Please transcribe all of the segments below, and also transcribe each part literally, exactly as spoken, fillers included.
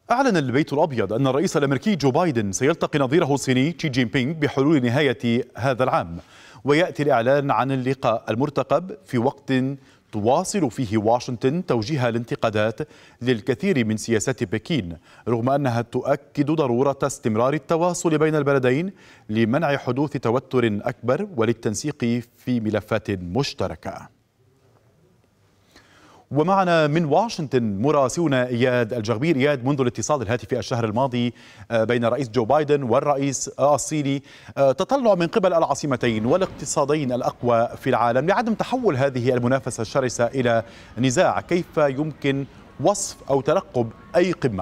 أعلن البيت الأبيض أن الرئيس الأمريكي جو بايدن سيلتقي نظيره الصيني شي جين بينغ بحلول نهاية هذا العام، ويأتي الإعلان عن اللقاء المرتقب في وقت تواصل فيه واشنطن توجيه الانتقادات للكثير من سياسات بكين، رغم أنها تؤكد ضرورة استمرار التواصل بين البلدين لمنع حدوث توتر أكبر وللتنسيق في ملفات مشتركة. ومعنا من واشنطن مراسلنا إياد الجغبير. إياد، منذ الاتصال الهاتفي الشهر الماضي بين الرئيس جو بايدن والرئيس الصيني تطلع من قبل العاصمتين والاقتصادين الأقوى في العالم لعدم تحول هذه المنافسة الشرسة إلى نزاع، كيف يمكن وصف أو ترقب أي قمة؟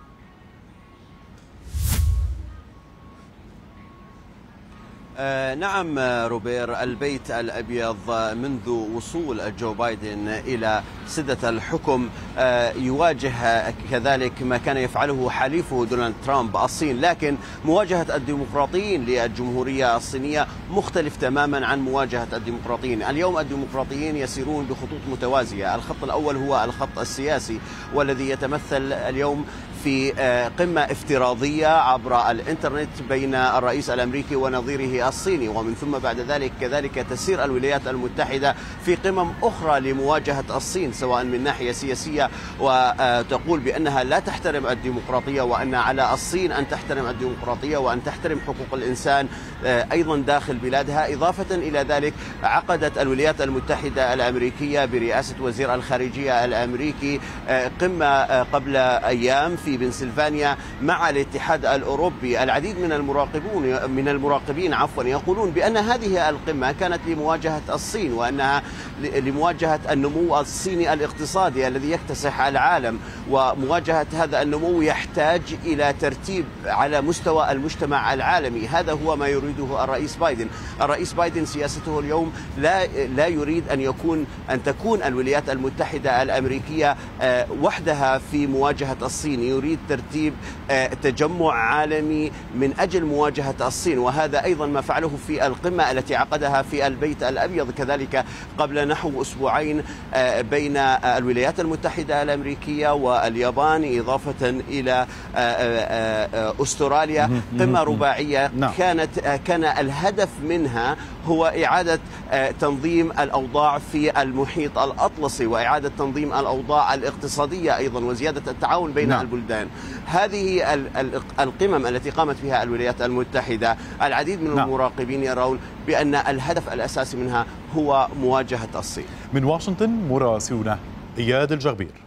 آه نعم روبير، البيت الأبيض منذ وصول جو بايدن إلى سدة الحكم آه يواجه كذلك ما كان يفعله حليفه دونالد ترامب الصين، لكن مواجهة الديمقراطيين للجمهورية الصينية مختلف تماما عن مواجهة الديمقراطيين. اليوم الديمقراطيين يسيرون بخطوط متوازية، الخط الأول هو الخط السياسي والذي يتمثل اليوم في قمة افتراضية عبر الإنترنت بين الرئيس الأمريكي ونظيره الصيني، ومن ثم بعد ذلك كذلك تسير الولايات المتحدة في قمم أخرى لمواجهة الصين، سواء من ناحية سياسية وتقول بأنها لا تحترم الديمقراطية وأن على الصين أن تحترم الديمقراطية وأن تحترم حقوق الإنسان أيضا داخل بلادها. إضافة إلى ذلك عقدت الولايات المتحدة الأمريكية برئاسة وزير الخارجية الأمريكي قمة قبل أيام في بنسلفانيا مع الاتحاد الأوروبي. العديد من المراقبون من المراقبين عفوا يقولون بأن هذه القمة كانت لمواجهة الصين، وأنها لمواجهة النمو الصيني الاقتصادي الذي يكتسح العالم، ومواجهة هذا النمو يحتاج إلى ترتيب على مستوى المجتمع العالمي. هذا هو ما يريده الرئيس بايدن. الرئيس بايدن سياسته اليوم لا لا يريد أن يكون أن تكون الولايات المتحدة الأمريكية وحدها في مواجهة الصين، يريد ترتيب تجمع عالمي من أجل مواجهة الصين، وهذا أيضا ما فعله في القمة التي عقدها في البيت الأبيض كذلك قبل نحو أسبوعين بين الولايات المتحدة الأمريكية واليابان، إضافة إلى أستراليا. قمة رباعية كانت كان الهدف منها هو إعادة تنظيم الأوضاع في المحيط الأطلسي، وإعادة تنظيم الأوضاع الاقتصادية أيضا، وزيادة التعاون بين البلدان. هذه القمم التي قامت بها الولايات المتحدة العديد من المراقبين يرون بأن الهدف الأساسي منها هو مواجهة الصين. من واشنطن مراسلنا إياد الجغبير.